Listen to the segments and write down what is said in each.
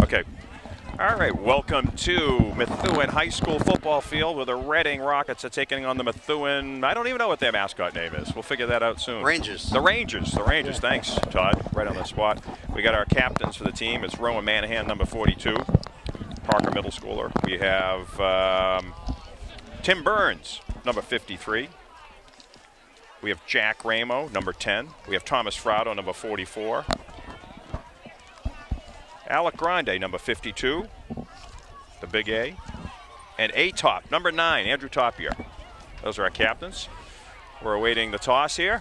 Okay. All right, welcome to Methuen High School football field where the Reading Rockets are taking on the Methuen. I don't even know what their mascot name is. We'll figure that out soon. Rangers. The Rangers. Thanks, Todd. Right on the spot. We got our captains for the team. It's Rowan Manahan, number 42, Parker middle schooler. We have Tim Burns, number 53. We have Jack Ramo, number 10. We have Thomas Fraudo, number 44. Alec Grande, number 52, the big A. And A-Top, number 9, Andrew Topier. Those are our captains. We're awaiting the toss here.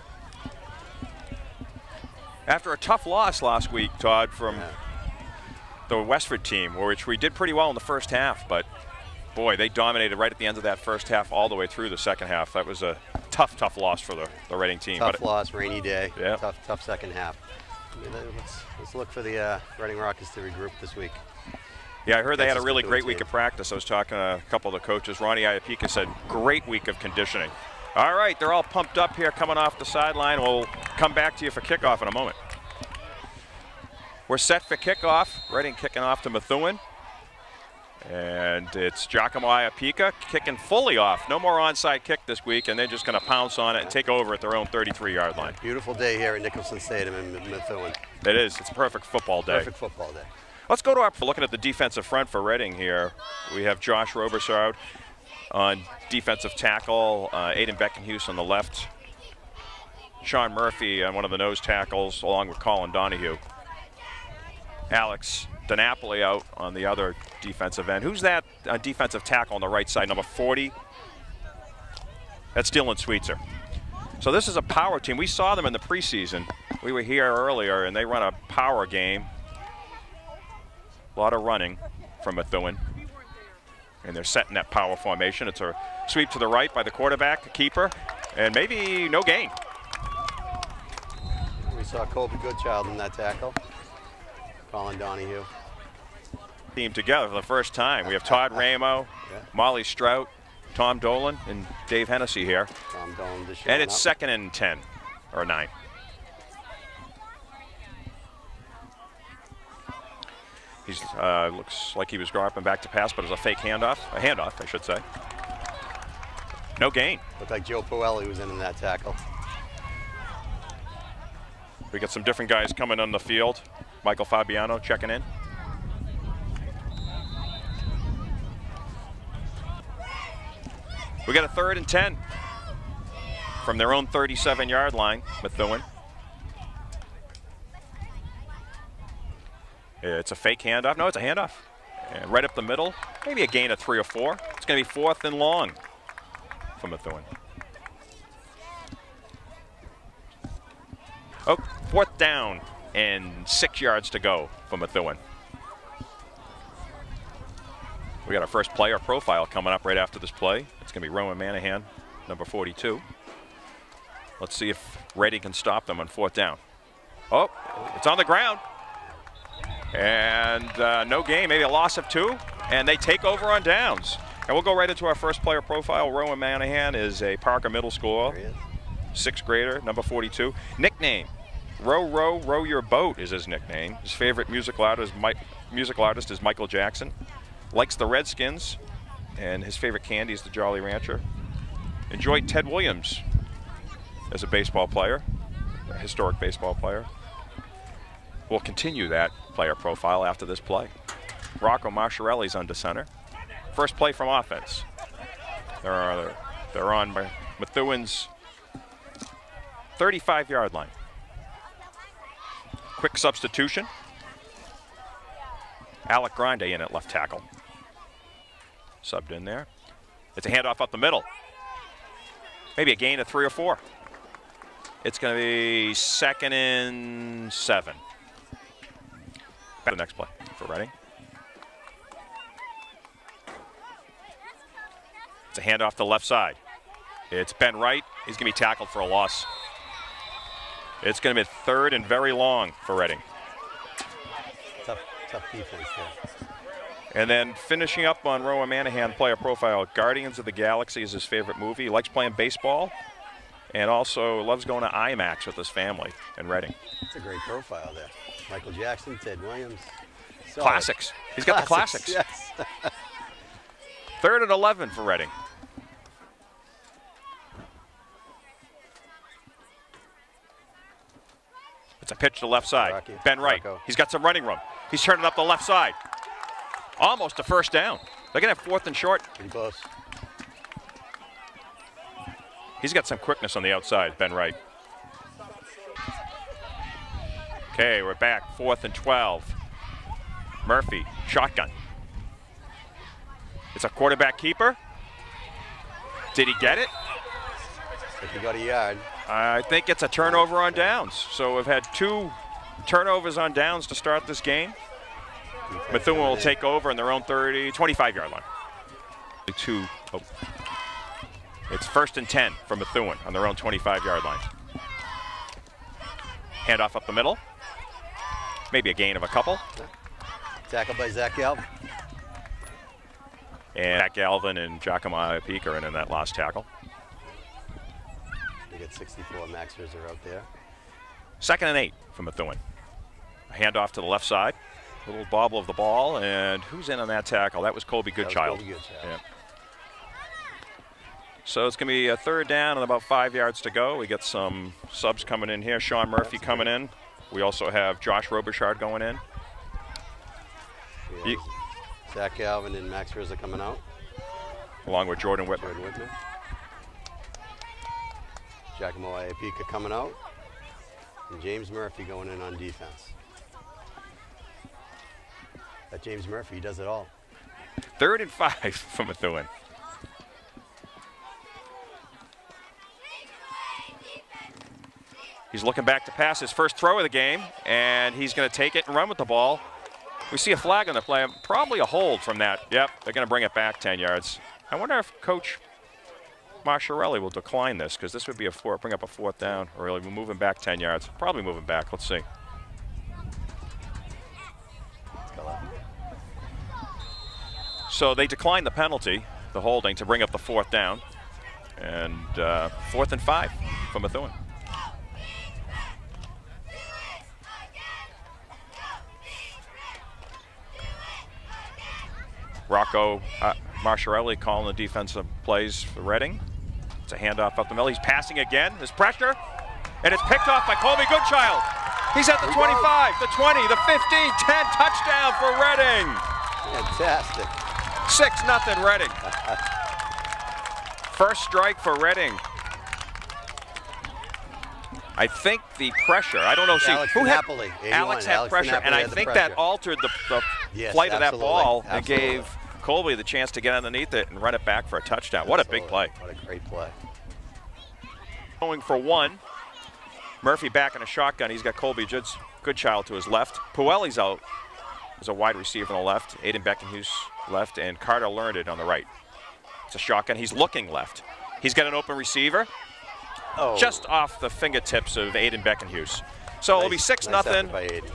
After a tough loss last week, Todd, from the Westford team, which we did pretty well in the first half, but boy, they dominated right at the end of that first half all the way through the second half. That was a tough loss for the Reading team. Tough loss, rainy day, yeah. tough second half. Let's look for the Reading Rockets to regroup this week. Yeah, I heard they had a really great week of practice. I was talking to a couple of the coaches. Ronnie Iapika said, great week of conditioning. All right, they're all pumped up here coming off the sideline. We'll come back to you for kickoff in a moment. We're set for kickoff. Reading kicking off to Methuen. And it's Giacomo Iapika kicking fully off. No more onside kick this week, and they're just going to pounce on it and take over at their own 33-yard line. Beautiful day here at Nicholson Stadium in Methuen. It is. It's a perfect football day. Perfect football day. Let's go to our looking at the defensive front for Reading here. We have Josh Robersard on defensive tackle, Aiden Beckenhuis on the left, Sean Murphy on one of the nose tackles, along with Colin Donahue. Alex DiNapoli out on the other defensive end. Who's that defensive tackle on the right side, number 40? That's Dylan Sweetser. So this is a power team. We saw them in the preseason. We were here earlier, and they run a power game. A lot of running from Methuen. And they're setting that power formation. It's a sweep to the right by the quarterback, the keeper, and maybe no gain. We saw Colby Goodchild in that tackle. Colin Donahue. Team together for the first time. We have Todd Ramo, Molly Strout, Tom Dolan, and Dave Hennessy here. Tom Dolan just and it's second and 10, or 9. He's looks like he was dropping back to pass, but it was a fake handoff. A handoff, I should say. No gain. Looked like Joe Puelli was in that tackle. We got some different guys coming on the field. Michael Fabiano checking in. We got a 3rd and 10 from their own 37-yard line, Methuen. It's a fake handoff. No, it's a handoff. And right up the middle, maybe a gain of 3 or 4. It's going to be 4th and long for Methuen. Oh, 4th down and 6 yards to go for Methuen. We got our first player profile coming up right after this play. It's going to be Rowan Manahan, number 42. Let's see if Reading can stop them on 4th down. Oh, it's on the ground. And no gain, maybe a loss of 2. And they take over on downs. And we'll go right into our first player profile. Rowan Manahan is a Parker middle schooler, 6th grader, number 42. Nickname, Row Your Boat is his nickname. His favorite musical artist is Michael Jackson. Likes the Redskins, and his favorite candy is the Jolly Rancher. Enjoyed Ted Williams as a baseball player, a historic baseball player. We'll continue that player profile after this play. Rocco Marchiarelli's under center. First play from offense. They're on by Methuen's 35-yard line. Quick substitution. Alec Grande in at left tackle. Subbed in there. It's a handoff up the middle. Maybe a gain of 3 or 4. It's going to be 2nd and 7. Back to the next play for Reading. It's a handoff to the left side. It's Ben Wright. He's going to be tackled for a loss. It's going to be 3rd and very long for Reading. Tough defense there. And then finishing up on Rowan Manahan player profile, Guardians of the Galaxy is his favorite movie. He likes playing baseball and also loves going to IMAX with his family in Reading. That's a great profile there. Michael Jackson, Ted Williams, Solid. Classics. He's got the classics. Yes. 3rd and 11 for Reading. It's a pitch to the left side. Rocky. Ben Wright. Rocco. He's got some running room. He's turning up the left side. Almost a first down. They're going to have 4th and short. Pretty close. He's got some quickness on the outside, Ben Wright. Okay, we're back, 4th and 12. Murphy, shotgun. It's a quarterback keeper. Did he get it? If you got a yard. I think it's a turnover on downs. So we've had 2 turnovers on downs to start this game. Methuen will take over in their own 25-yard line. It's 1st and 10 for Methuen on their own 25-yard line. Handoff up the middle. Maybe a gain of a couple. Tackle by Zach Galvin. And Zach Galvin and Giacomo Iappica are in that last tackle. They get 64 Maxers are out there. 2nd and 8 for Methuen. A handoff to the left side. A little bobble of the ball, and who's in on that tackle? That was Colby Goodchild. Yeah. So it's going to be a 3rd down and about 5 yards to go. We get some subs coming in here. Sean Murphy coming in. We also have Josh Robichard going in. Yeah. Zach Galvin and Max Rizza coming out. Along with Jordan Whitman. Giacomo Iappica coming out. And James Murphy going in on defense. That James Murphy, he does it all. 3rd and 5 for Methuen. He's looking back to pass his first throw of the game, and he's going to take it and run with the ball. We see a flag on the play, probably a hold from that. Yep, they're going to bring it back 10 yards. I wonder if Coach Marchiarelli will decline this, because this would be bring up a 4th down, or really moving back 10 yards. Probably moving back. Let's see. So they declined the penalty, the holding, to bring up the 4th down, and 4th and 5 for Methuen. Rocco Marchiarelli calling the defensive plays for Reading. It's a handoff up the middle. He's passing again. There's pressure, and it's picked off by Colby Goodchild. He's at the 25, the 20, the 15, 10, touchdown for Reading. Fantastic. 6-0 Reading. First strike for Reading. I think the pressure, I don't know, see, Alex who had, Napoli, Alex had pressure, and I think that altered the flight of that ball and gave Colby the chance to get underneath it and run it back for a touchdown. What a big play. What a great play. Going for 1. Murphy back in a shotgun. He's got Colby Goodchild to his left. Puelli's out as a wide receiver on the left. Aiden Beckenhuis left, and Carter Learned on the right. It's a shotgun. He's looking left. He's got an open receiver. Oh. Just off the fingertips of Aiden Beckenhuis. So it'll be 6-0. Nice by Aiden.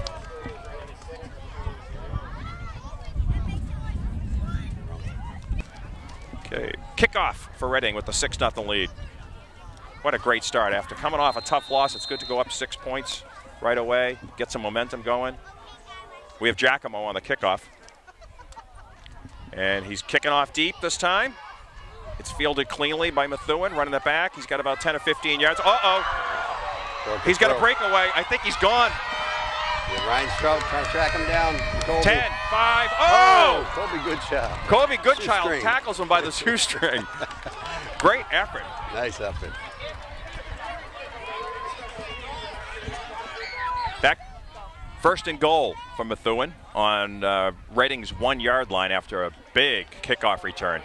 Okay, kickoff for Reading with the 6-0 lead. What a great start. After coming off a tough loss, it's good to go up 6 points right away, get some momentum going. We have Giacomo on the kickoff. And he's kicking off deep this time. It's fielded cleanly by Methuen, running it back. He's got about 10 or 15 yards. Uh-oh. He's got a breakaway. I think he's gone. Yeah, Ryan Strout trying to track him down. Colby. 10, 5, oh! Colby Goodchild. Colby Goodchild tackles him by the shoestring. Great effort. Nice effort. Back, 1st and goal for Methuen on Reading's 1-yard line after a big kickoff return.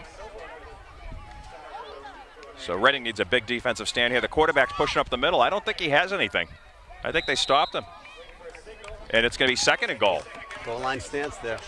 So Reading needs a big defensive stand here. The quarterback's pushing up the middle. I don't think he has anything. I think they stopped him. And it's going to be 2nd and goal. Goal line stance there.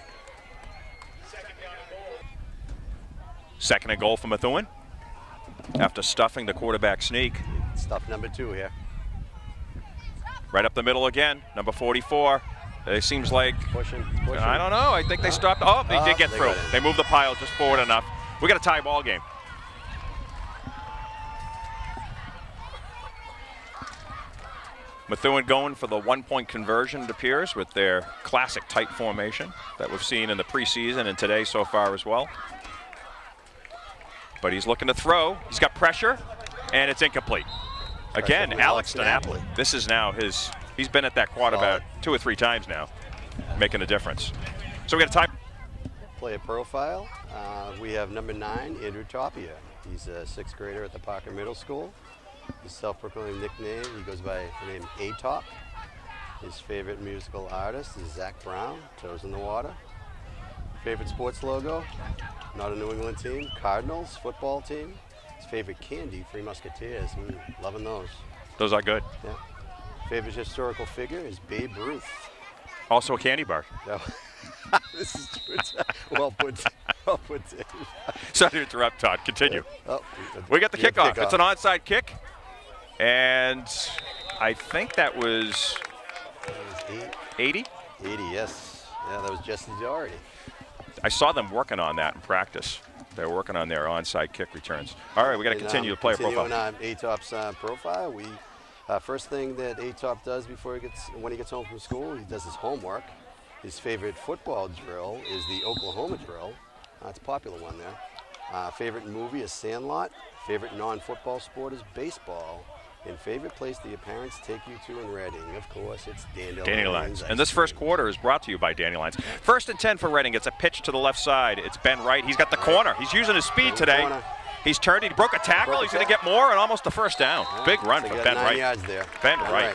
2nd and goal for Methuen after stuffing the quarterback sneak. Stuff number 2 here. Right up the middle again, number 44. It seems like, pushing. I don't know. I think they stopped. Oh, they did get through. They moved the pile just forward enough. We got a tie ball game. Methuen going for the 1-point conversion, it appears, with their classic tight formation that we've seen in the preseason and today so far as well. But he's looking to throw. He's got pressure, and it's incomplete. Again, Alex DiNapoli. This is now his, he's been at that quad about 2 or 3 times now, making a difference. So we got a time. Player profile. We have number 9, Andrew Tapia. He's a 6th grader at the Parker Middle School. His self-proclaimed nickname, he goes by the name A-Top. His favorite musical artist is Zach Brown, Toes in the Water. Favorite sports logo, not a New England team, Cardinals football team. His favorite candy, Three Musketeers. Loving those. Those are good. Yeah. Favorite historical figure is Babe Ruth. Also a candy bar. No. This is true. Well put. Well put. Sorry to interrupt, Todd. Continue. Oh, we got the kickoff. It's an onside kick. And I think that was 80? 80, yes. Yeah, that was Jesse Doherty. I saw them working on that in practice. They were working on their onside kick returns. All right, we got to continue the player profile. On A-Top's profile, first thing that A-Top does when he gets home from school, he does his homework. His favorite football drill is the Oklahoma drill. It's a popular one there. Favorite movie is Sandlot. Favorite non-football sport is baseball. And favorite place that your parents take you to in Reading, of course, it's Dandelions. And this first quarter is brought to you by Dandelions. 1st and 10 for Reading. It's a pitch to the left side. It's Ben Wright. He's got the corner. He's using his speed today. He's turned. He broke a tackle. He's going to get more and almost the first down. Big run for Ben Wright. 9 yards there. Ben Wright.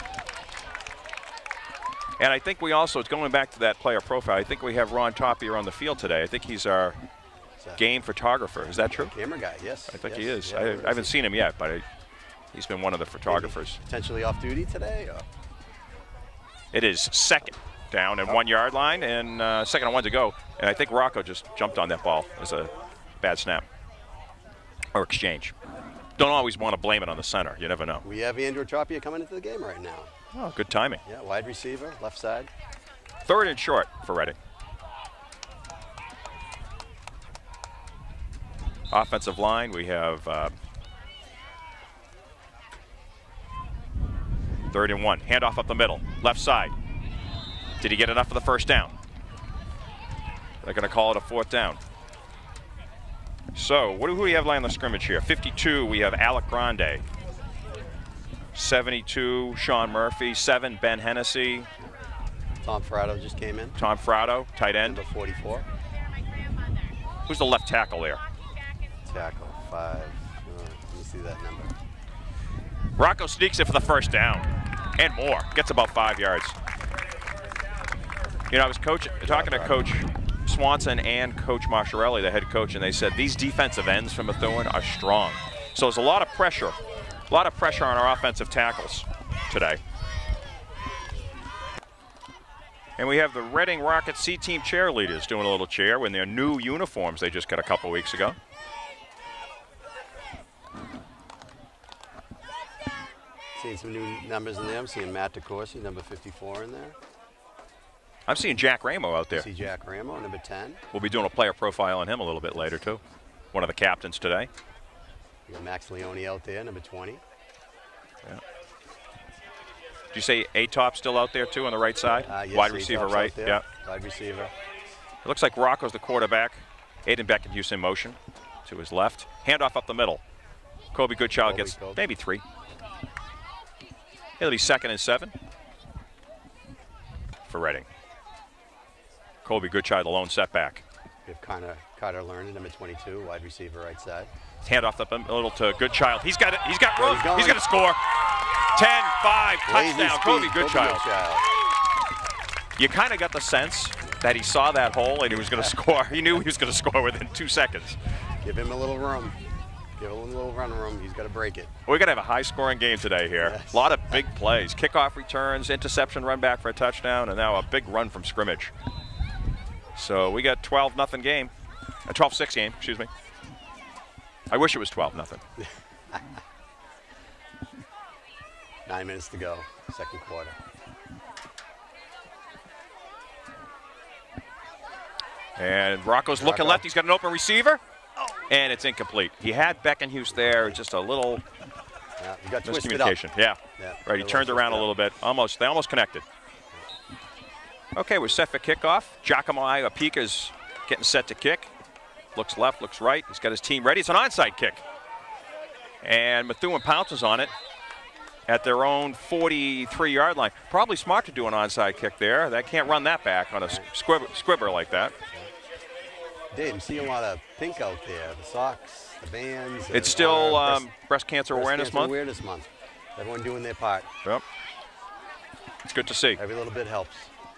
And I think we also, it's going back to that player profile, I think we have Ron Tapia on the field today. I think he's our game photographer. Is that true? Camera guy, yes. I think he is. Yeah, I haven't seen him yet, but he's been one of the photographers. Maybe potentially off duty today? Or? It is 2nd down and 1 yard line, and 2nd and 1 to go. And I think Rocco just jumped on that ball as a bad snap or exchange. Don't always want to blame it on the center. You never know. We have Andrew Tapia coming into the game right now. Oh, good timing. Yeah, wide receiver, left side. 3rd and short for Reading. Offensive line, we have 3rd and 1. Handoff up the middle, left side. Did he get enough for the first down? They're going to call it a 4th down. So, who do we have lying on the scrimmage here? 52, we have Alec Grande. 72, Sean Murphy. 7, Ben Hennessy. Tom Fratto just came in. Tom Fratto, tight end. Number 44. Who's the left tackle there? Tackle, 5. Let me see that number. Rocco sneaks it for the first down and more. Gets about 5 yards. You know, I was talking to Coach Swanson and Coach Marchiarelli, the head coach, and they said these defensive ends from Methuen are strong. So there's a lot of pressure on our offensive tackles today. And we have the Reading Rocket C-Team cheerleaders doing a little cheer in their new uniforms they just got a couple weeks ago. Seeing some new numbers in there. I'm seeing Matt DeCourcy, number 54 in there. I'm seeing Jack Ramo out there. I see Jack Ramo, number 10. We'll be doing a player profile on him a little bit later, too. One of the captains today. We got Max Leone out there, number 20. Yeah. Did you say A-Top still out there, too, on the right side? Yes, wide receiver right. Yeah. Wide receiver. It looks like Rocco's the quarterback. Aiden Beckenhuis in motion to his left. Handoff up the middle. Kobe Goodchild gets maybe 3. It'll be 2nd and 7 for Reading. Kobe Goodchild, the lone setback. We have Carter Lerner, number 22, wide receiver right side. Handoff up a little to Goodchild. He's got it. He's got room. He's going to score. 10-5, touchdown, Kobe Goodchild. You kind of got the sense that he saw that hole and he was going to score. He knew he was going to score within 2 seconds. Give him a little room. Give him a little run room. He's got to break it. We're going to have a high-scoring game today here. Yes. A lot of big plays. Kickoff returns, interception, run back for a touchdown, and now a big run from scrimmage. So we got 12-0 game. A 12-6 game, excuse me. I wish it was 12-0. 9 minutes to go, second quarter. And Rocco's looking left. He's got an open receiver, and it's incomplete. He had Beckenhuis there, just a little Yeah, you got twisted up. Miscommunication. Yeah. Right. He turned around a little bit. They almost connected. Okay, we're set for kickoff. Giacomo Iapika's getting set to kick. Looks left, looks right. He's got his team ready. It's an onside kick. And Methuen pounces on it at their own 43-yard line. Probably smart to do an onside kick there. They can't run that back on a squibber like that. Dave, I'm seeing a lot of pink out there. The socks, the bands. It's still Breast Cancer Awareness Month. Awareness Month. Everyone doing their part. Yep. It's good to see. Every little bit helps.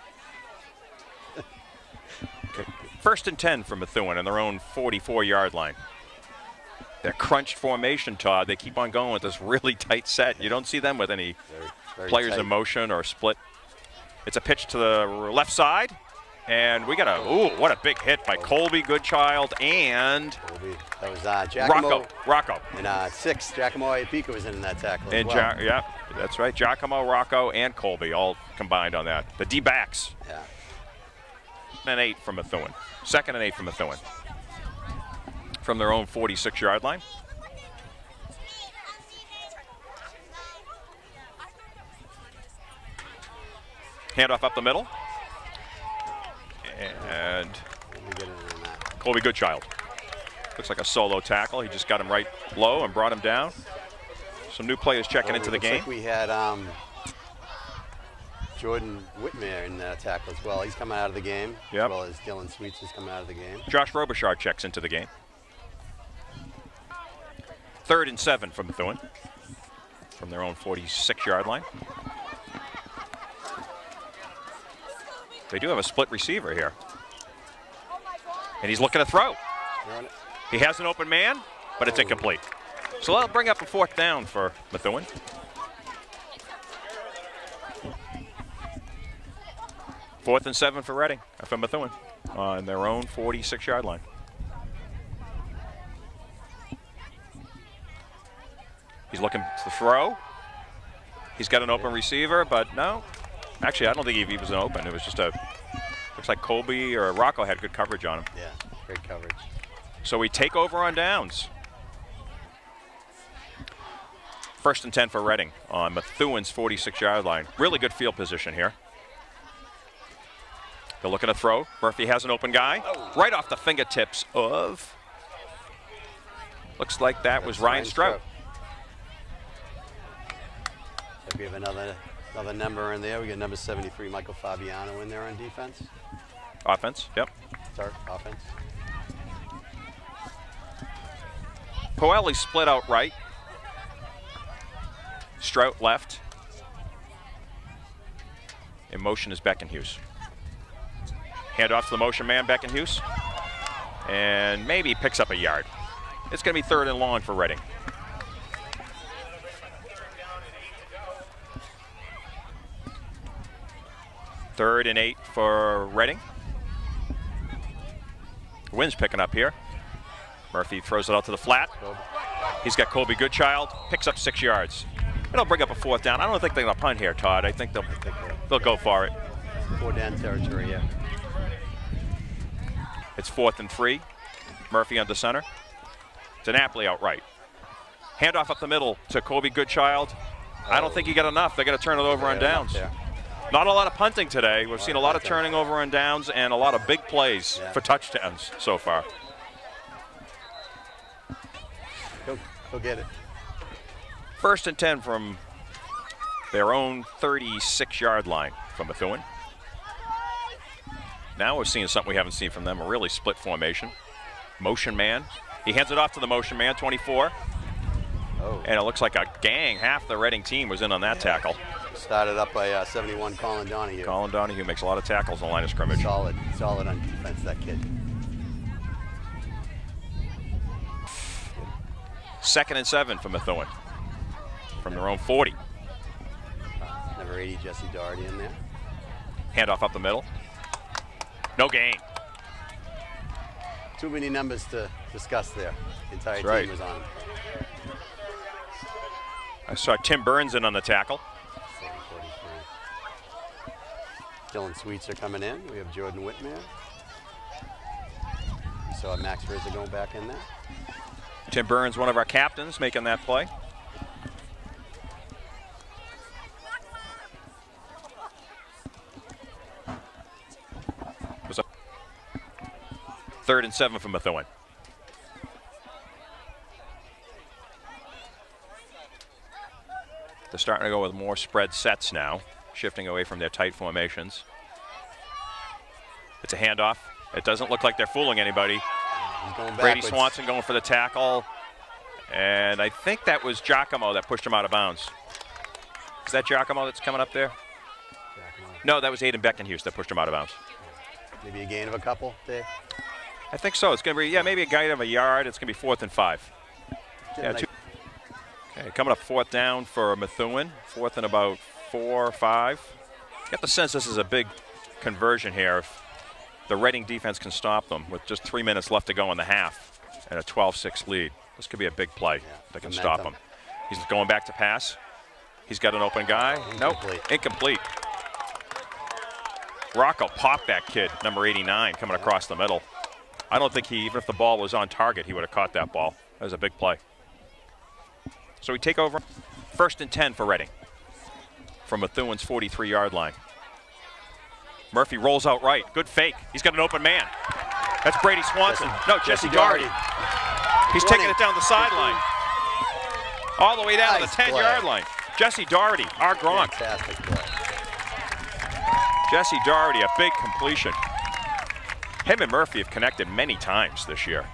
Okay. 1st and 10 for Methuen on their own 44-yard line. Their crunched formation, Todd, they keep on going with this really tight set. You don't see them with any very players tight. in motion or split. It's a pitch to the left side. And we got what a big hit by Colby Goodchild and that was Giacomo. Rocco. And 6, Giacomo Iapika was in that tackle as well. Yeah, that's right. Giacomo, Rocco, and Colby all combined on that. The D-backs. Yeah. 2nd and 8 from Methuen. 2nd and 8 from Methuen. From their own 46-yard line. Handoff up the middle. And Colby Goodchild. Looks like a solo tackle. He just got him right low and brought him down. Some new players checking into the game. Like we had Jordan Whitmere in that tackle as well. He's coming out of the game, as well as Dylan Sweets is coming out of the game. Josh Robichard checks into the game. 3rd and 7 from Methuen. From their own 46-yard line. They do have a split receiver here. And he's looking to throw. He has an open man, but it's incomplete. So that'll bring up a 4th down for Methuen. Fourth and 7 for Reading, for Methuen, on their own 46-yard line. He's looking to throw. He's got an open receiver, but no. Actually, I don't think he was an open. It was just looks like Colby or Rocco had good coverage on him. Yeah, great coverage. So we take over on downs. 1st and 10 for Reading on Methuen's 46-yard line. Really good field position here. They're looking to throw. Murphy has an open guy. Right off the fingertips of, looks like that was Ryan Strout. So we have another number in there. We got number 73, Michael Fabiano, in there on defense. Offense, yep. Start offense. Poelli split out right. Strout left. In motion is Beckenhuis. Hand off to the motion man, Beckenhuis. And maybe picks up a yard. It's going to be 3rd and long for Reading. Third and 8 for Reading. Wind's picking up here. Murphy throws it out to the flat. He's got Colby Goodchild, picks up 6 yards. It'll bring up a 4th down. I don't think they're going to punt here, Todd. I think they'll go for it. 4th down territory, yeah. It's 4th and 3. Murphy under center. To Napoli out right. Handoff up the middle to Colby Goodchild. I don't think you got enough. They're going to turn it over on downs. Not a lot of punting today. We've seen a lot of turning over on downs and a lot of big plays for touchdowns so far. Go get it. 1st and 10 from their own 36-yard line from Methuen. Now we're seeing something we haven't seen from them, a really split formation. Motion man. He hands it off to the motion man, 24. And it looks like a gang. Half the Reading team was in on that tackle. Started up by 71, Colin Donahue. Colin Donahue makes a lot of tackles on the line of scrimmage. Solid on defense, that kid. 2nd and 7 for Methuen from their own 40. Number 80, Jesse Doherty in there. Handoff up the middle. No gain. Too many numbers to discuss there. The entire team was on. I saw Tim Burns in on the tackle. 7:43. Dylan Sweets are coming in. We have Jordan Whitmere. We saw Max Rizzo going back in there. Tim Burns, one of our captains, making that play. 3rd and 7 for Methuen. They're starting to go with more spread sets now, shifting away from their tight formations. It's a handoff. It doesn't look like they're fooling anybody. Brady Swanson going for the tackle. And I think that was Giacomo that pushed him out of bounds. Is that Giacomo that's coming up there? Giacomo. No, that was Aiden Beckenhuis that pushed him out of bounds. Maybe a gain of a couple, Dave? I think so. It's going to be, yeah, maybe a gain of a yard. It's going to be 4th and 5. Yeah, okay, coming up 4th down for Methuen. 4th and about 4 or 5. Get the sense this is a big conversion here. If the Reading defense can stop them with just 3 minutes left to go in the half and a 12-6 lead. This could be a big play that can stop him. He's going back to pass. He's got an open guy. Nope, incomplete. Rocco popped that kid, number 89, coming across the middle. I don't think even if the ball was on target, he would have caught that ball. That was a big play. So we take over 1st and 10 for Reading from Methuen's 43-yard line. Murphy rolls out right. Good fake. He's got an open man. That's Brady Swanson. No, Jesse Doherty. He's taking it down the sideline. All the way down to the 10-yard line. Jesse Doherty, our Gronk. Fantastic play. Jesse Doherty, a big completion. Him and Murphy have connected many times this year.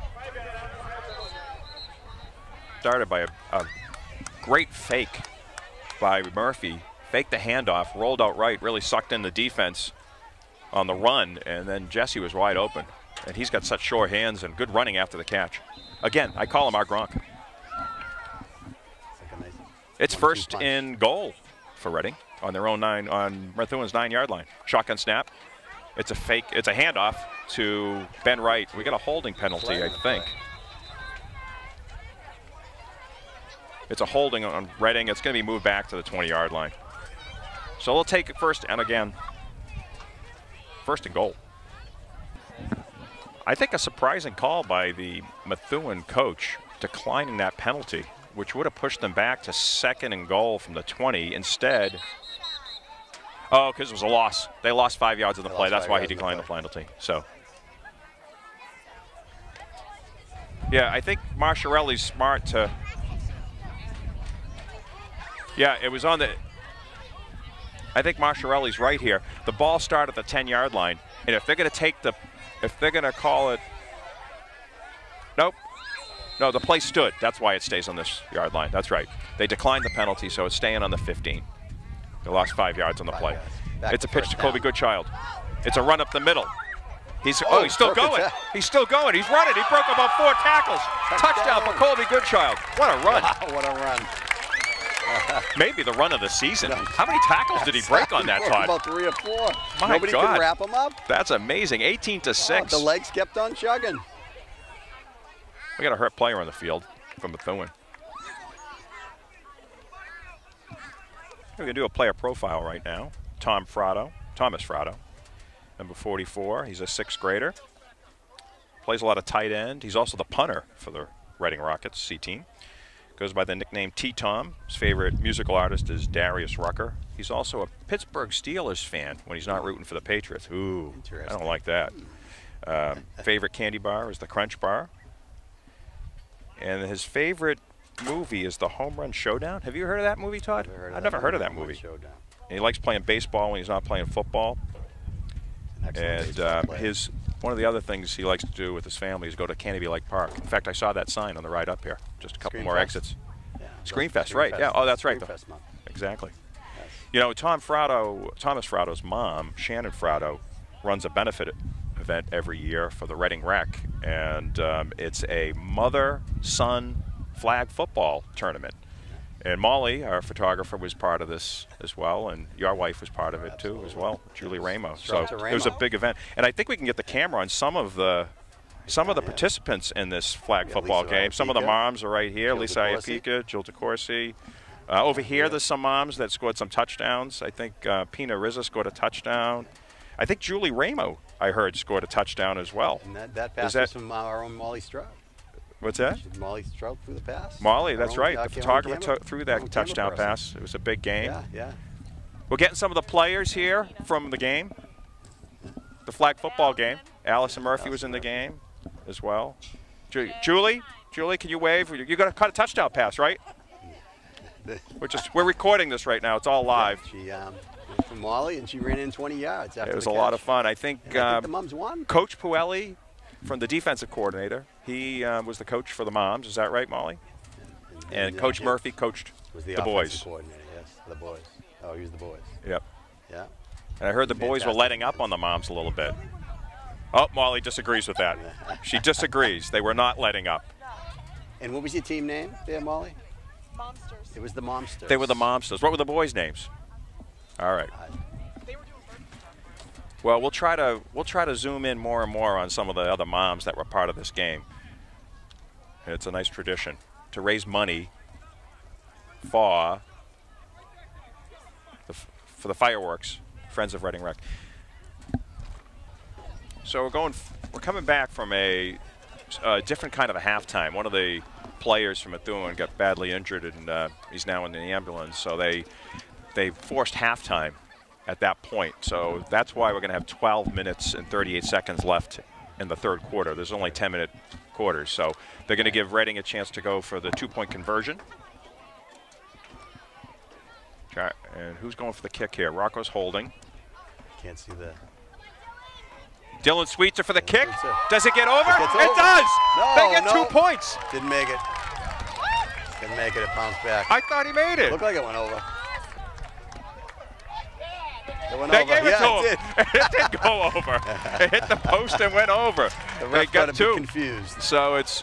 Started by a great fake by Murphy. Faked the handoff, rolled out right, really sucked in the defense on the run, and then Jesse was wide open. And he's got such sure hands and good running after the catch. Again, I call him our Gronk. It's 1st and goal for Reading on their own on Methuen's 9-yard line. Shotgun snap. It's a fake. It's a handoff to Ben Wright. We got a holding penalty, I think. It's a holding on Reading. It's going to be moved back to the 20-yard line. So we'll take it 1st and again. 1st and goal. I think a surprising call by the Methuen coach declining that penalty, which would have pushed them back to 2nd and goal from the 20. Instead, oh, because it was a loss. They lost 5 yards in the play. That's why he declined the penalty. So, yeah, I think Marchiarelli's smart to. Yeah, it was on the. I think Marchiarelli's right here. The ball started at the 10-yard line, and if they're going to take the, if they're going to call it, nope. No, the play stood. That's why it stays on this yard line. That's right. They declined the penalty, so it's staying on the 15. They lost 5 yards on the play. It's a pitch to Colby Goodchild. It's a run up the middle. He's still going. He's still going. He's running. He broke about 4 tackles. Touchdown for Colby Goodchild. What a run. Wow, what a run. Maybe the run of the season. How many tackles did he break on that, Todd? About 3 or 4. My Nobody God. could wrap him up. That's amazing. 18-6. The legs kept on chugging. We got a hurt player on the field from Methuen. We're going to do a player profile right now. Thomas Fratto, number 44. He's a 6th grader. Plays a lot of tight end. He's also the punter for the Reading Rockets C team. Goes by the nickname T-Tom. His favorite musical artist is Darius Rucker. He's also a Pittsburgh Steelers fan when he's not rooting for the Patriots. Ooh, I don't like that. Favorite candy bar is the Crunch Bar. And his favorite movie is the Home Run Showdown. Have you heard of that movie, Todd? I've never heard of that movie. And he likes playing baseball when he's not playing football. And one of the other things he likes to do with his family is go to Canopy Lake Park. In fact, I saw that sign on the ride up here. Just a couple more exits. Yeah, Screenfest, right? Yeah. Oh, that's right. Exactly. Yes. You know, Thomas Fratto's mom, Shannon Fratto, runs a benefit event every year for the Reading Rec, and it's a mother-son flag football tournament. And Molly, our photographer, was part of this as well, and your wife was part of it too as well, Julie Ramo. So it was a big event, and I think we can get the camera on some of the participants in this flag football game. Some of the moms are right here: Lisa Iapika, Jill DeCourcy. Over here, there's some moms that scored some touchdowns. I think Pina Rizza scored a touchdown. I think Julie Ramo, I heard, scored a touchdown as well. And that pass was from our own Molly Stroud. What's that? Molly Stroud threw the pass. Molly, that's right. The photographer threw that touchdown pass. It was a big game. Yeah, yeah. We're getting some of the players here from the game, the flag football game. Allison Murphy was in the game as well. Julie, can you wave? You got to cut a touchdown pass, right? We're recording this right now. It's all live. She went for Molly, and she ran in 20 yards after It was the a catch. lot of fun. I think the Moms won. Coach Puelli, from the defensive coordinator, he was the coach for the Moms. Is that right, Molly? And Coach Murphy coached was the boys. Coordinator, yes, the boys. Oh, he was the boys. Yep. Yeah. And I heard the boys were letting up on the Moms a little bit. Oh, Molly disagrees with that. She disagrees. They were not letting up. And what was your team name there, Molly? Momsters. It was the Momsters. They were the Momsters. What were the boys' names? All right. They were doing birthday parties. Well, we'll try to zoom in more and more on some of the other moms that were part of this game. It's a nice tradition to raise money for the fireworks, Friends of Reading Rec. So we're coming back from a different kind of a halftime. One of the players from Methuen got badly injured, and he's now in the ambulance. So they forced halftime at that point. So that's why we're going to have 12 minutes and 38 seconds left in the third quarter. There's only 10-minute quarters. So they're going to give Reading a chance to go for the two-point conversion. And who's going for the kick here? Rocco's holding. Can't see the. Dylan Sweetser for the kick. Sweetser. Does it get over? It It does. No, They get no. 2 points. Didn't make it. Didn't make it. It bounced back. I thought he made it. Looked like it went over. It went They over. gave it Yeah, to it him. did. It did go over. It hit the post and went over. The They ref got got a bit 2. confused. So it's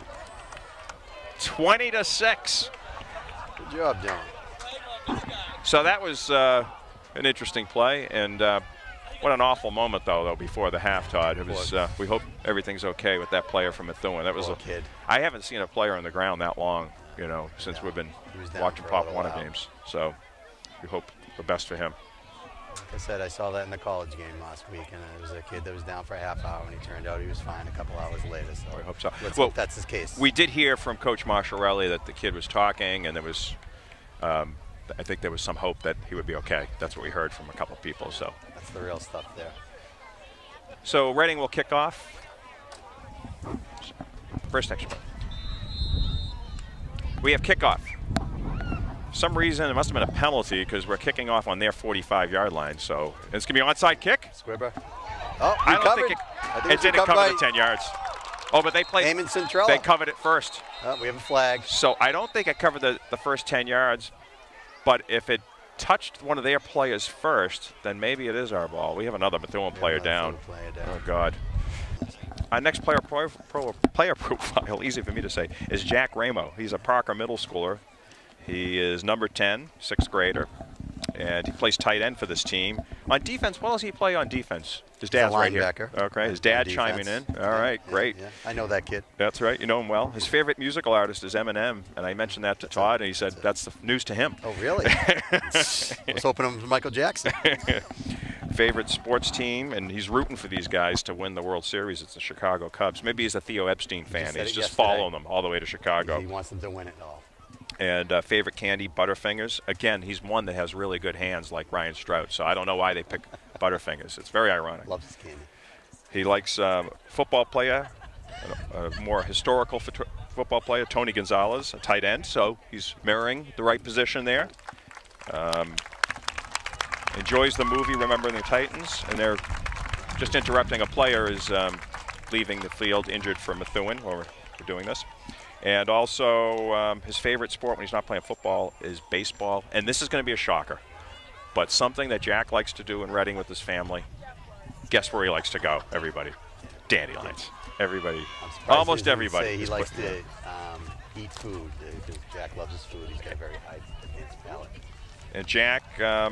20-6. Good job, Dylan. So that was an interesting play, and what an awful moment though before the half, Todd. It was. We hope everything's okay with that player from Methuen. That was Poor kid. I haven't seen a player on the ground that long, since we've been He was down watching for a Pop little Warner while. games. So we hope the best for him. Like I said, I saw that in the college game last week, and it was a kid that was down for a half hour, and he turned out he was fine a couple hours later. So I hope so. Let's Well, hope that's his case. We did hear from Coach Marsharelli that the kid was talking, and there was, I think there was some hope that he would be okay. That's what we heard from a couple of people. So, That's the real stuff there. so Reading will kick off. First extra. We have kickoff. For some reason, it must have been a penalty because we're kicking off on their 45-yard line. So it's going to be an onside kick. Squibber. Oh, I he don't covered. think I think it didn't recovered cover by the 10 yards. Oh, but they played. Eamon Centrella. They covered it first. Oh, we have a flag. So I don't think it covered the first 10 yards. But if it touched one of their players first, then maybe it is our ball. We have another Methuen player down. Oh, God. Our next player profile, easy for me to say, is Jack Ramo. He's a Parker middle schooler. He is number 10, 6th grader, and he plays tight end for this team. On defense, what does he play on defense? His dad's right here. linebacker. Okay, his dad On chiming in. defense. All right, Yeah, great. Yeah. I know that kid. That's right, you know him well. His favorite musical artist is Eminem, and I mentioned that to Todd, and he said that's the news to him. Oh, really? I was hoping it was Michael Jackson. Favorite sports team, and he's rooting for these guys to win the World Series. It's the Chicago Cubs. Maybe he's a Theo Epstein fan. said He's it just yesterday. following them all the way to Chicago. He wants them to win it all. And favorite candy, Butterfingers. Again, he's one that has really good hands like Ryan Strout, so I don't know why they pick Butterfingers. It's very ironic. Loves his candy. He likes football player, a more historical football player, Tony Gonzalez, a tight end, so he's mirroring the right position there. Enjoys the movie Remembering the Titans, and they're just interrupting. A player is leaving the field injured for Methuen while we're doing this. And also his favorite sport when he's not playing football is baseball. And this is going to be a shocker, but something that Jack likes to do in Reading with his family. Guess where he likes to go, everybody? Dandelions. Everybody, I'm surprised almost he doesn't everybody. say he is likes putting- to eat food. Because Jack loves his food. He's got a very high advanced palate. And Jack,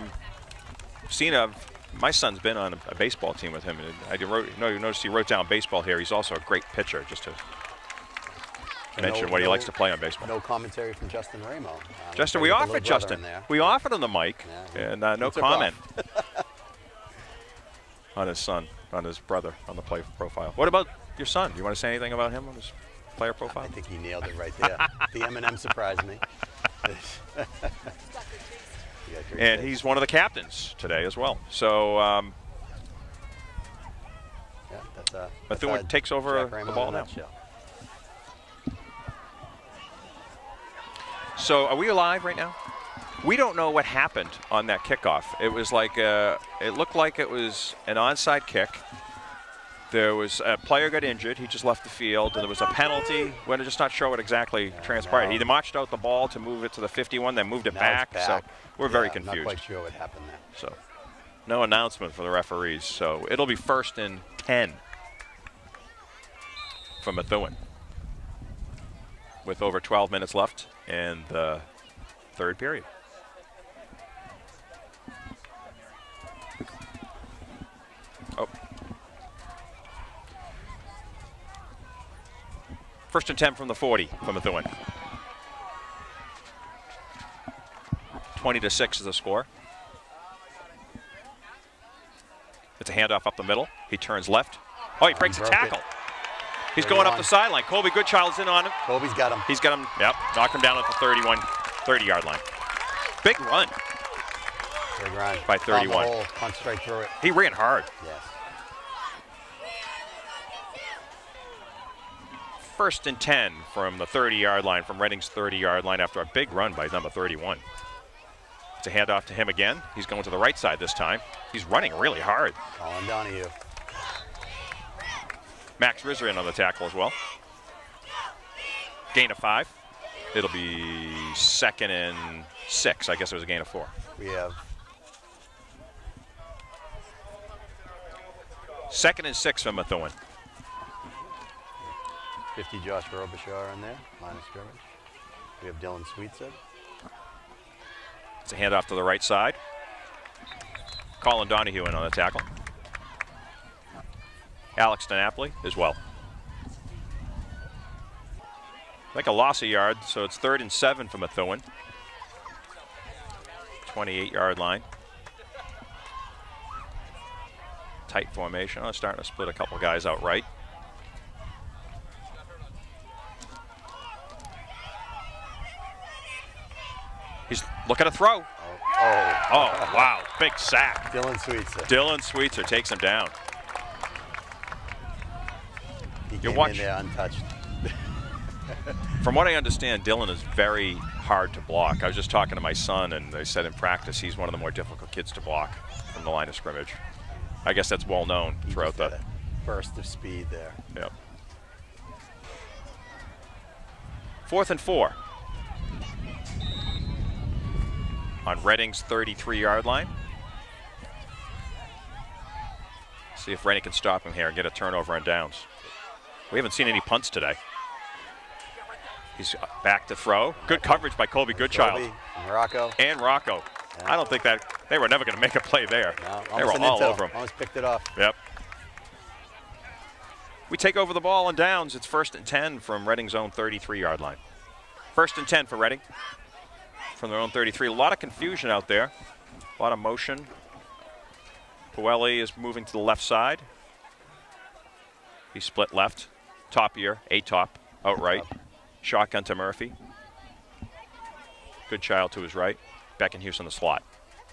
my son's been on a baseball team with him. And you noticed he wrote down baseball here. He's also a great pitcher, just to mention what he likes to play on baseball. No commentary from Justin Ramo. Justin, we offered Justin. We offered him the mic, Yeah, and he no took comment off. on his son, on his brother, on the player profile. What about your son? Do you want to say anything about him on his player profile? I think he nailed it right there. The M&M surprised me. And he's one of the captains today as well. So Yeah, Methuen takes over Jack Raymond the ball in a now. nutshell. So are we alive right now? We don't know what happened on that kickoff. It was like it looked like it was an onside kick. There was a player got injured. He just left the field, and there was a penalty. We're just not sure what exactly transpired. He marched out the ball to move it to the 51, then moved it Now back. it's So we're very Yeah, confused. Not quite sure what happened there. So no announcement for the referees. So it'll be 1st and 10 for Methuen with over 12 minutes left in the 3rd period. Oh. 1st and 10 from the 40 for Methuen. 20-6 is the score. It's a handoff up the middle. He turns left. Oh, he breaks a broke it. tackle. He's going up the sideline. Colby Goodchild's in on him. Colby's got him. He's got him. Yep. Knocked him down at the 30-yard line. Big run Big run. by Found the 31. hole, punched right through it. He ran hard. Yes. 1st and 10 from the 30-yard line, from Reading's 30-yard line after a big run by number 31. It's a handoff to him again. He's going to the right side this time. He's running really hard. Colin Donahue. Max Rizzer in on the tackle as well. Gain of 5. It'll be 2nd and 6. I guess it was a gain of 4. We have 2nd and 6 from Methuen. 50 Josh Robichar in there, line of scrimmage. We have Dylan Sweetson. It's a handoff to the right side. Colin Donahue in on the tackle. Alex DiNapoli as well. Like a loss of yard, so it's 3rd and 7 for Methuen. 28-yard line. Tight formation. I'm starting to split a couple guys out right. He's looking to throw. Oh, wow. Big sack. Dylan Sweetson. Dylan Sweetser takes him down. He You came watch- in there untouched. From what I understand, Dylan is very hard to block. I was just talking to my son, and they said in practice he's one of the more difficult kids to block from the line of scrimmage. I guess that's well known He throughout just had the. a burst of speed there. Yep. 4th and 4. On Reading's 33-yard line. See if Reading can stop him here and get a turnover on downs. We haven't seen any punts today. He's back to throw. Good coverage by Colby Goodchild. Colby and Rocco. And Rocco. Yeah. I don't think that they were never going to make a play there. No, They were almost an all intel. over him. Almost picked it off. Yep. We take over the ball on downs. It's 1st and 10 from Reading's own 33-yard line. 1st and 10 for Reading from their own 33. A lot of confusion out there. A lot of motion. Puelli is moving to the left side. He split left. Top ear, A-top, outright. Shotgun to Murphy. Goodchild to his right. Beckenhuis in the slot.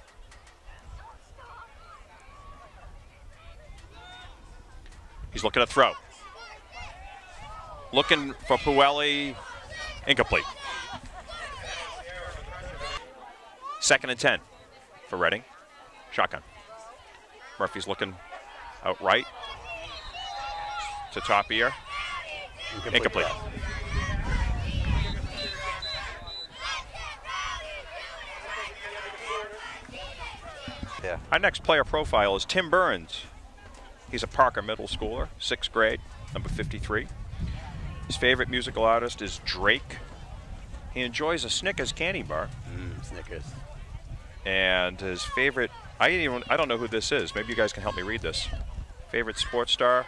He's looking to throw. Looking for Puelli. Incomplete. 2nd and 10 for Reading. Shotgun. Murphy's looking out right to top ear. Incomplete. pass. Yeah. Our next player profile is Tim Burns. He's a Parker Middle Schooler, 6th grade, number 53. His favorite musical artist is Drake. He enjoys a Snickers candy bar. Snickers. And his favorite, I don't know who this is. Maybe you guys can help me read this. Favorite sports star,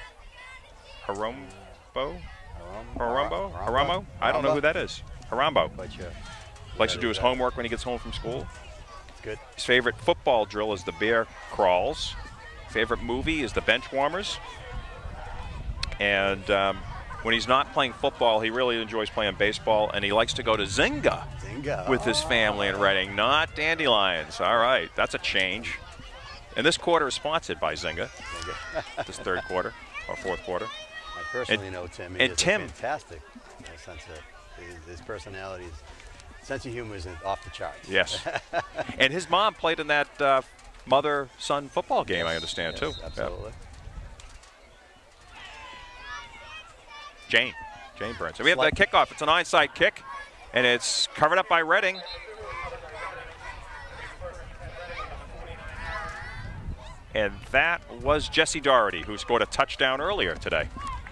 Harumbo? I don't know who that is. Harambo. Quite sure. Likes to do his homework when he gets home from school. Good. His favorite football drill is the bear crawls. Favorite movie is the bench warmers. And when he's not playing football, he really enjoys playing baseball, and he likes to go to Zynga with his family in Reading, not Dandelions. All right, that's a change. And this quarter is sponsored by Zynga, this 3rd quarter. or fourth quarter. I personally know Tim. He and is Tim- a fantastic sense of his personality, sense of humor is off the charts. Yes. And his mom played in that mother-son football game, I understand, Yes, too. absolutely. Jane Burns. So we have the kickoff. It's an onside kick, and it's covered up by Reading. And that was Jesse Doherty, who scored a touchdown earlier today.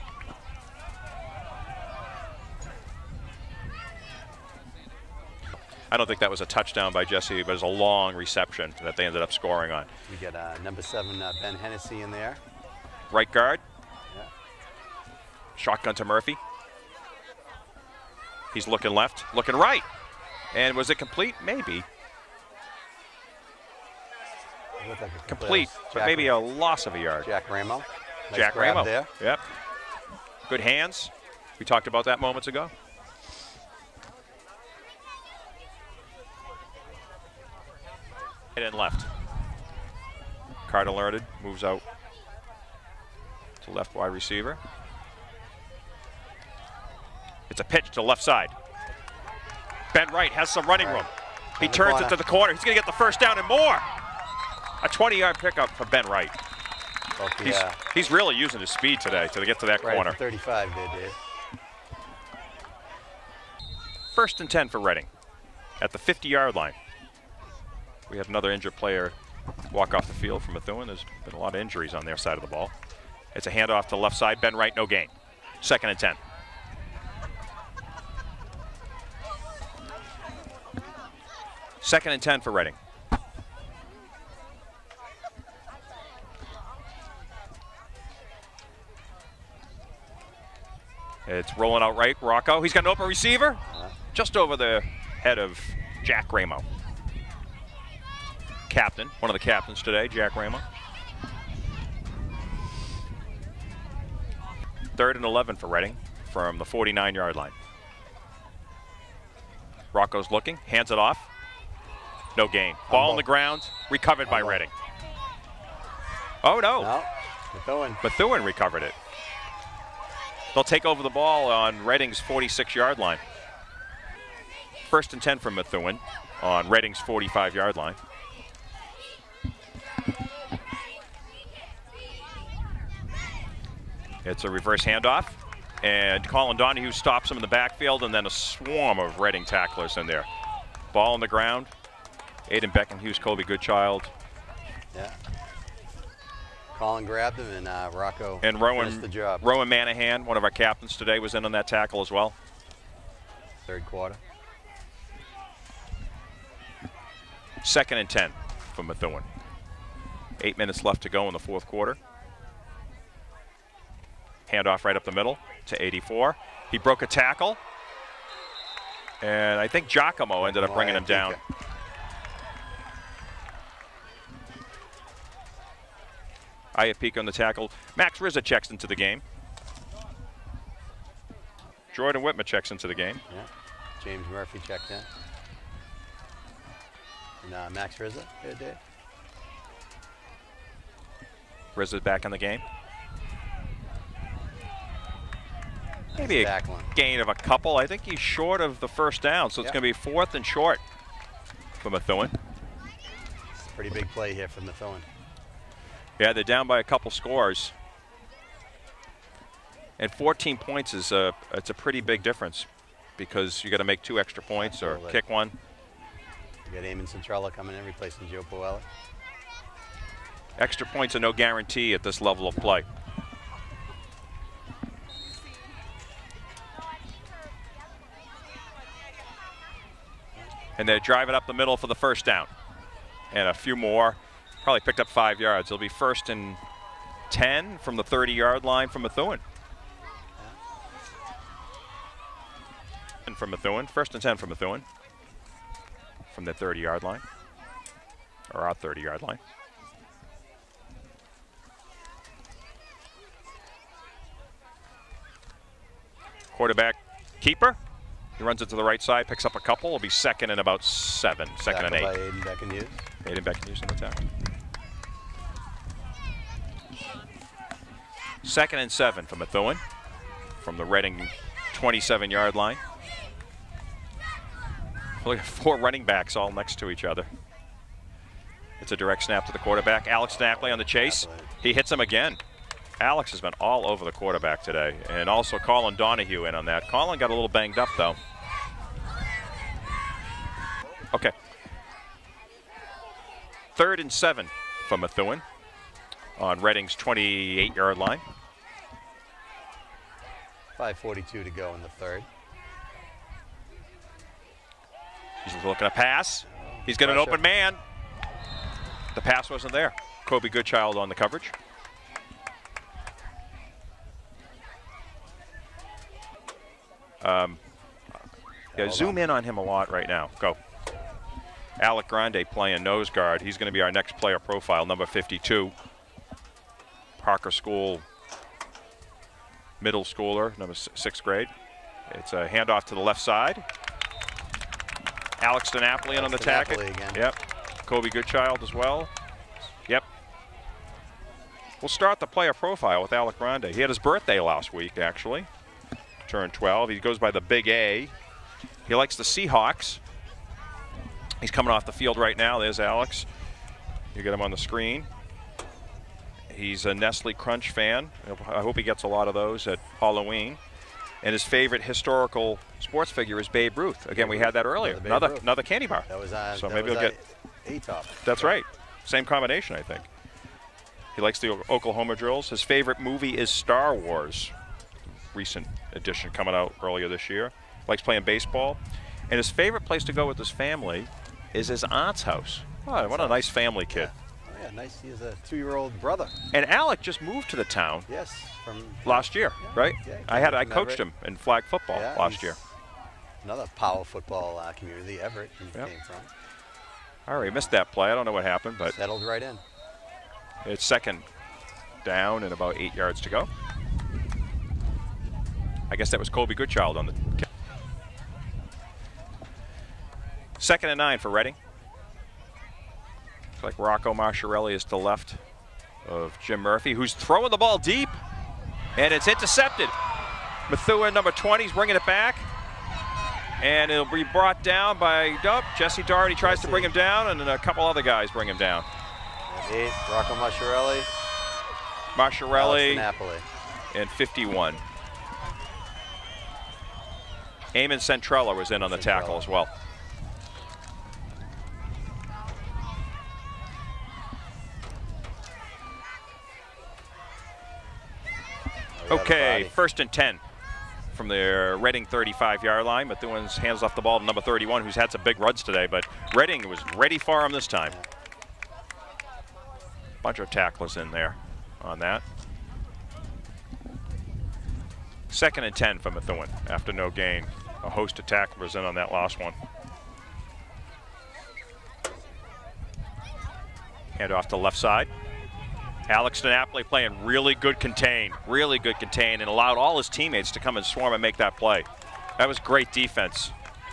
I don't think that was a touchdown by Jesse, but it was a long reception that they ended up scoring on. We got number 7, Ben Hennessy in there. Right guard. Yeah. Shotgun to Murphy. He's looking left, looking right. And was it complete? Maybe. It looked like a Complete, but maybe a loss of a yard. Jack Ramo. Nice Jack grab Ramo. there. Yep. Good hands. We talked about that moments ago. Right and left. Card alerted, moves out to left wide receiver. It's a pitch to the left side. Ben Wright has some running room. He turns it to the corner. He's going to get the first down and more. A 20-yard pickup for Ben Wright. Okay, He's really using his speed today to get to that right corner. at 35 there, Dave. First and 10 for Reading at the 50-yard line. We had another injured player walk off the field from Methuen. There's been a lot of injuries on their side of the ball. It's a handoff to the left side. Ben Wright, no gain. Second and 10. Second and 10 for Reading. It's rolling out right, Rocco. He's got an open receiver just over the head of Jack Ramo. Captain, one of the captains today, Jack Ramo. Third and 11 for Reading from the 49-yard line. Rocco's looking, hands it off. No gain. Ball on the ground, recovered by Reading. Oh, no. No, Methuen. Methuen recovered it. They'll take over the ball on Reading's 46-yard line. First and 10 from Methuen on Reading's 45-yard line. It's a reverse handoff, and Colin Donahue stops him in the backfield, and then a swarm of Reading tacklers in there. Ball on the ground. Aiden Beckenhughes, Colby Goodchild. Yeah. Colin grabbed him, and Rocco And finished the job. Rowan Manahan, one of our captains today, was in on that tackle as well. Third quarter. Second and 10 for Methuen. 8 minutes left to go in the fourth quarter. Handoff right up the middle to 84. He broke a tackle, and I think Giacomo ended up bringing him down. Iapika on the tackle. Max Rizza checks into the game. Jordan Whitmer checks into the game. Yeah. James Murphy checked in. And Max Rizza here, Dave. Rizza back in the game. Maybe a gain of a couple. I think he's short of the first down, so it's going to be fourth and short for Methuen. Pretty big play here for Methuen. Yeah, they're down by a couple scores. And 14 points is it's a pretty big difference because you got to make 2 extra points or kick one. You got Eamon Centrella coming in, replacing Joe Poella. Extra points are no guarantee at this level of play. And they're driving up the middle for the first down. And a few more. Probably picked up 5 yards. It'll be first and 10 from the 30-yard line from Methuen. And from Methuen, first and 10 from Methuen. From the 30-yard line. Or our 30-yard line. Quarterback keeper. He runs it to the right side, picks up a couple. It'll be second and about 7, second and 8. By Aiden Beckenhughes. Aiden Beckenhughes in the tackle. 2nd and 7 for Methuen from the Reading 27-yard line. Look at 4 running backs all next to each other. It's a direct snap to the quarterback. Alex Snapley on the chase. He hits him again. Alex has been all over the quarterback today. And also Colin Donahue in on that. Colin got a little banged up, though. Okay. 3rd and 7 for Methuen on Reading's 28-yard line. 5:42 to go in the third. He's looking to pass. He's got an open man. The pass wasn't there. Kobe Goodchild on the coverage. Yeah, zoom in on him a lot right now. Go. Alec Grande playing nose guard. He's going to be our next player profile, number 52. Parker School middle schooler, number 6th grade. It's a handoff to the left side. Alex DiNapoli on the tackle. Yep. Kobe Goodchild as well. Yep. We'll start the player profile with Alec Grande. He had his birthday last week, actually. Turned 12. He goes by the Big A. He likes the Seahawks. He's coming off the field right now. There's Alex. You get him on the screen. He's a Nestle Crunch fan. I hope he gets a lot of those at Halloween. And his favorite historical sports figure is Babe Ruth. Again, we had that earlier. Another candy bar. That was so maybe he'll get A-top. That's right. Same combination, I think. He likes the Oklahoma drills. His favorite movie is Star Wars. Recent edition coming out earlier this year. Likes playing baseball. And his favorite place to go with his family is his aunt's house. Oh, what a nice family kid. Yeah. Oh, yeah, nice. He has a 2-year-old brother. And Alec just moved to the town. Yes, from last year, right? Yeah, I coached him in flag football last year. Another power football community, Everett, he came from. All right, missed that play. I don't know what happened, but settled right in. It's 2nd down and about 8 yards to go. I guess that was Kobe Goodchild on the 2nd and 9 for Reading. Looks like Rocco Marchiarelli is to the left of Jim Murphy, who's throwing the ball deep, and it's intercepted. Methuen, number 20, is bringing it back, and it'll be brought down by Jesse Doherty tries to bring him down, and then a couple other guys bring him down. 8, Rocco Marchiarelli. Marchiarelli and 51. Eamon Centrella was in on the tackle as well. Okay, 1st and 10 from their Reading 35-yard line. Methuen's hands off the ball to number 31, who's had some big runs today, but Reading was ready for him this time. Bunch of tacklers in there on that. 2nd and 10 for Methuen after no gain. A host of tacklers in on that last one. Hand off to left side. Alex DiNapoli playing really good contain, and allowed all his teammates to come and swarm and make that play. That was great defense.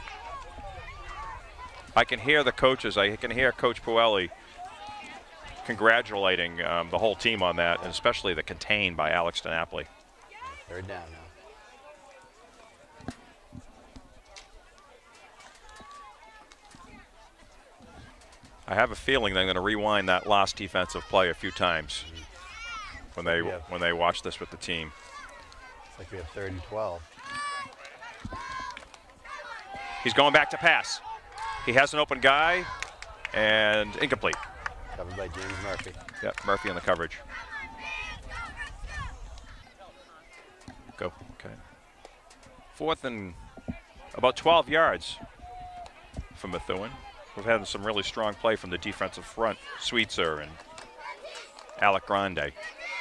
I can hear the coaches. I can hear Coach Puelli congratulating the whole team on that, and especially the contain by Alex DiNapoli. 3rd down now. I have a feeling they're going to rewind that last defensive play a few times when they watch this with the team. It's like we have 3rd and 12. He's going back to pass. He has an open guy, and incomplete. Covered by James Murphy. Yep, Murphy on the coverage. Go, okay. 4th and about 12 yards from Methuen. We've had some really strong play from the defensive front. Sweetser and Alec Grande.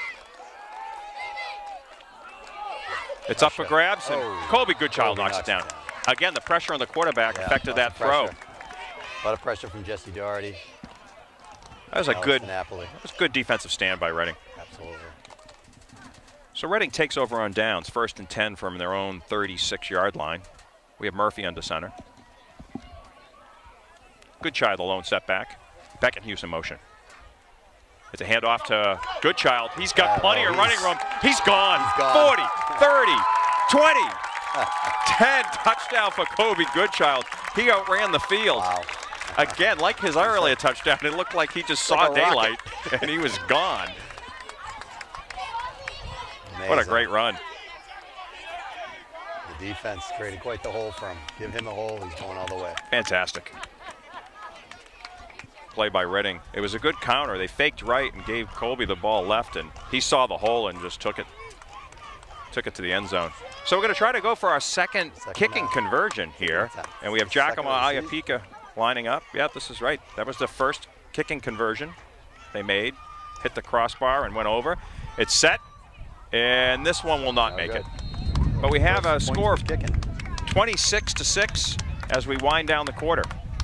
It's up for grabs, and Kobe Goodchild knocks it down. Again, the pressure on the quarterback affected that throw. A lot of pressure from Jesse Doherty. That was good defensive stand by Reading. Absolutely. So Reading takes over on downs, 1st and 10 from their own 36-yard line. We have Murphy under center. Goodchild, the lone setback. Beckenhuis in motion. It's a handoff to Goodchild. He's got plenty of running room. He's gone. He's gone. 40, 30, 20, 10. Touchdown for Kobe Goodchild. He outran the field. Wow. Again, like his earlier touchdown, it looked like he just saw like a rocket. daylight and he was gone. Amazing. What a great run. The defense created quite the hole for him. Give him a hole, he's going all the way. Fantastic. Play by Reading. It was a good counter. They faked right and gave Colby the ball left, and he saw the hole and just took it to the end zone. So we're going to try to go for our second kicking conversion here, and we have Giacomo Iapika lining up. Yeah, this is right. That was the first kicking conversion they made. Hit the crossbar and went over. It's set, and this one will not make it. But we have a score of 26-6 as we wind down the quarter.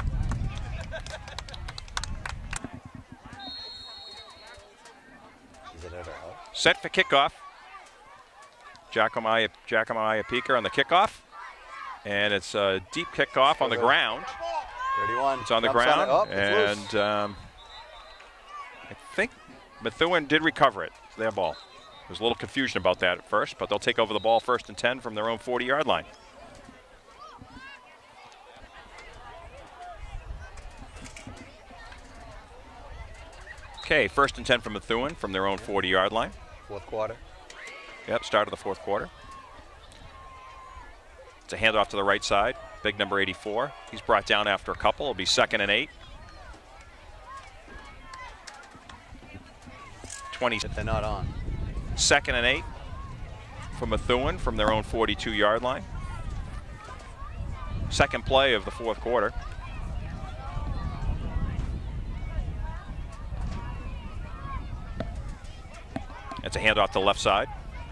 Set for kickoff. Giacomo Iapika on the kickoff. And it's a deep kickoff on the ground. 31. It's on the ground. And I think Methuen did recover it. It's their ball. There's a little confusion about that at first, but they'll take over the ball 1st and 10 from their own 40-yard line. Okay, 1st and 10 from Methuen from their own 40-yard line. Fourth quarter. Yep, start of the fourth quarter. It's a handoff to the right side. Big number 84. He's brought down after a couple. It'll be 2nd and 8. 20. If they're not on. 2nd and 8 for Methuen from their own 42-yard line. Second play of the fourth quarter. It's a handoff to the left side.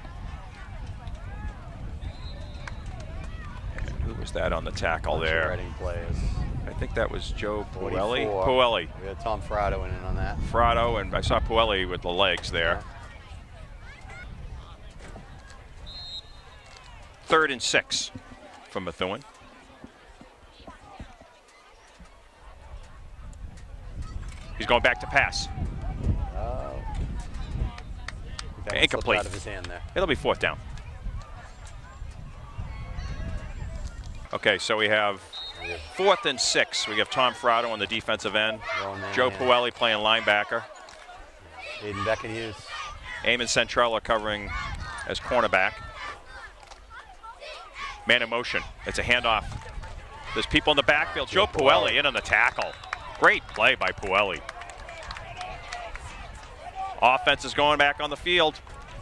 And who was that on the tackle there? Reading players. I think that was Joe Puelli. 44. Puelli. We had Tom Frado in on that. Frado, and I saw Puelli with the legs there. 3rd and 6 from Methuen. He's going back to pass. Incomplete. Out of his hand there. It'll be 4th down. Okay, so we have 4th and 6. We have Tom Frado on the defensive end. Joe Puelli playing linebacker. Aiden Beckenhughes. Eamon Centrella covering as cornerback. Man in motion. It's a handoff. There's people in the backfield. Joe Puelli in on the tackle. Great play by Puelli. Offense is going back on the field.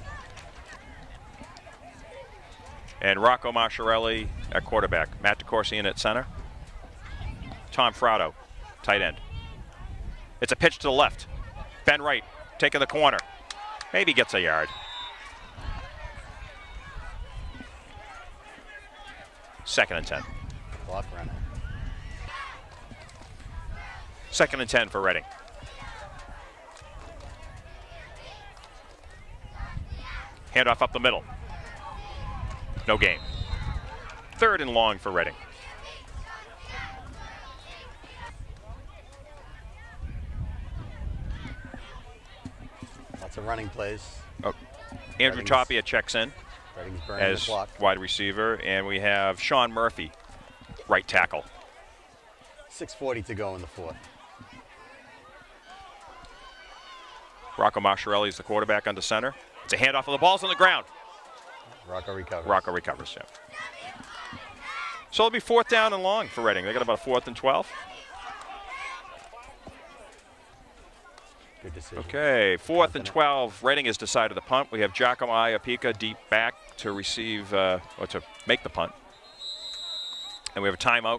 And Rocco Masciarelli at quarterback. Matt DeCourcian at center. Tom Frado, tight end. It's a pitch to the left. Ben Wright taking the corner. Maybe gets a yard. 2nd and 10. Clock running. 2nd and 10 for Reading. Handoff up the middle. No gain. 3rd and long for Reading. Lots of running plays. Oh, Andrew Tapia checks in as the clock. wide receiver, and we have Sean Murphy, right tackle. 6:40 to go in the fourth. Rocco Masciarelli is the quarterback under center. It's a handoff of the ball's on the ground. Rocco recovers. Rocco recovers, yeah. So it'll be 4th down and long for Reading. They got about a 4th and 12. Good decision. Okay, 4th and 12. Reading has decided to punt. We have Giacomo Iapika deep back to receive, or to make the punt. And we have a timeout.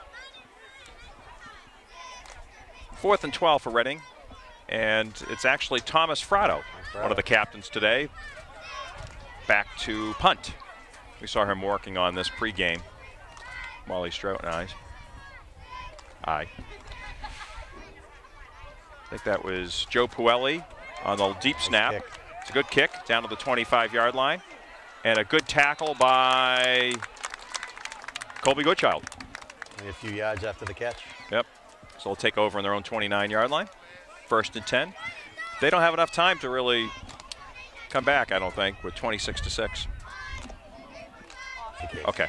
4th and 12 for Reading. And it's actually Thomas Frado, one of the captains today, back to punt. We saw him working on this pregame. Wally Stroughton eyes. Aye. I think that was Joe Puelli on the deep snap. It's a good kick down to the 25-yard line. And a good tackle by Colby Goodchild. Only a few yards after the catch. Yep. So they'll take over on their own 29-yard line. 1st and 10. they don't have enough time to really come back, I don't think, with 26-6. Okay.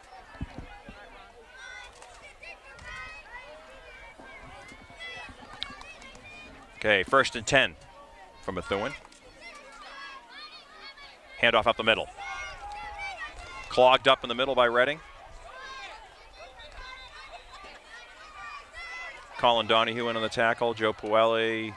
Okay, 1st and 10 from Methuen. Handoff up the middle. Clogged up in the middle by Reading. Colin Donahue in on the tackle. Joe Puelli.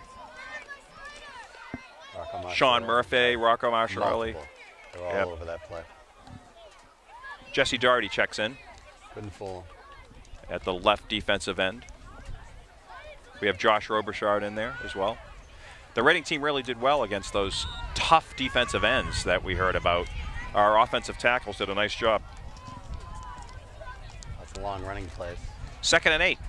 Sean Murphy, Rocco Marshall. They're all over that play. Jesse Doherty checks in. Couldn't fool at the left defensive end. We have Josh Roberchard in there as well. The Reading team really did well against those tough defensive ends that we heard about. Our offensive tackles did a nice job. That's a long running place. 2nd and 8.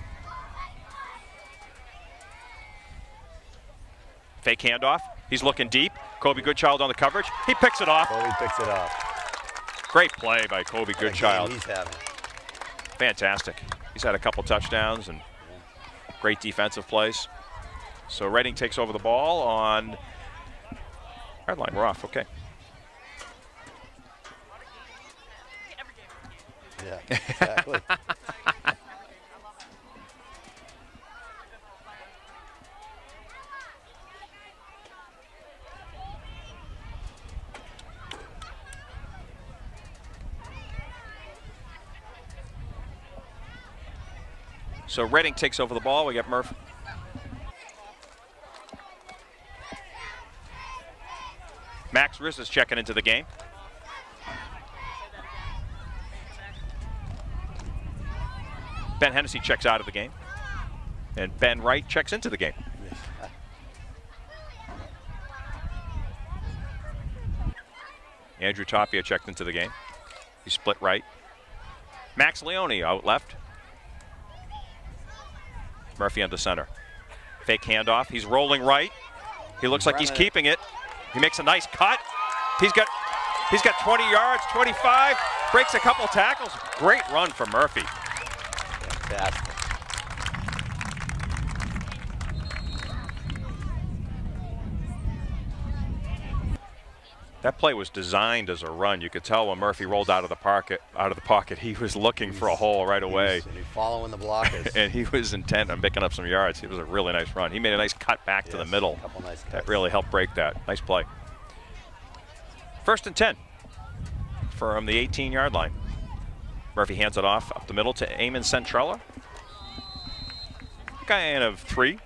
Fake handoff. He's looking deep. Kobe Goodchild on the coverage. He picks it off. Kobe picks it off. Great play by Kobe Goodchild. He's having. Fantastic. He's had a couple touchdowns and great defensive plays. So Reading takes over the ball on red line. We're off. Okay. Yeah, exactly. So Reading takes over the ball. We got Murphy. Max Riss is checking into the game. Ben Hennessy checks out of the game. And Ben Wright checks into the game. Andrew Tapia checked into the game. He split right. Max Leone out left. Murphy under center. Fake handoff. He's rolling right. He looks like he's keeping it. He makes a nice cut. He's got 20 yards, 25, breaks a couple tackles. Great run from Murphy. Fantastic. That play was designed as a run. You could tell when Murphy rolled out of the pocket, he was looking for a hole right away. He was following the blockers. And he was intent on picking up some yards. It was a really nice run. He made a nice cut back to the middle. A couple nice cuts. That really helped break that. Nice play. 1st and 10 from the 18-yard line. Murphy hands it off up the middle to Eamon Centrella. Gain of 3.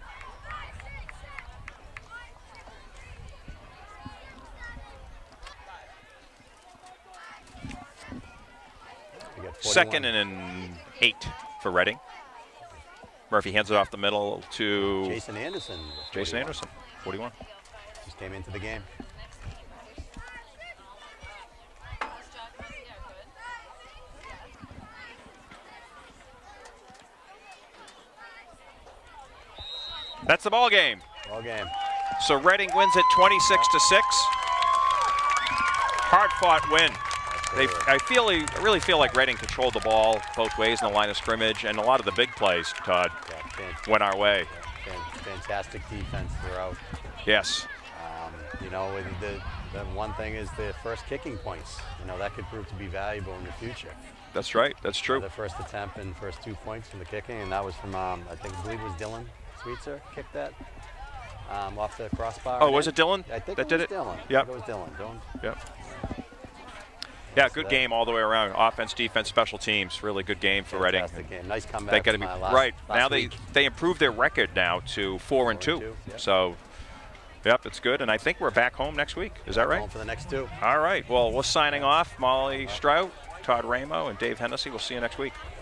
Second and 8 for Reading. Murphy hands it off the middle to Jason Anderson. Jason Anderson, 41. Just came into the game. That's the ball game. Ball game. So Reading wins it 26-6. Hard-fought win. I really feel like Reading controlled the ball both ways in the line of scrimmage, and a lot of the big plays, Todd, went our way. Fantastic defense throughout. Yes. You know, the one thing is the first kicking points. You know, that could prove to be valuable in the future. That's right. That's true. The first attempt and first 2 points from the kicking, and that was from, I believe it was Dylan Sweetser kicked that off the crossbar. Oh, was it Dylan? I think that it was did Dylan. Yep. I think it was Dylan. Yep. Yeah, good game all the way around. Offense, defense, special teams. Really good game for Reading. Fantastic game. Nice comeback. They got to be right now. They improved their record now to 4-2. Yep. So, yep, it's good. And I think we're back home next week. Is that right? Home for the next 2. All right. Well, we're signing off. Molly Strout, Todd Ramo, and Dave Hennessy. We'll see you next week.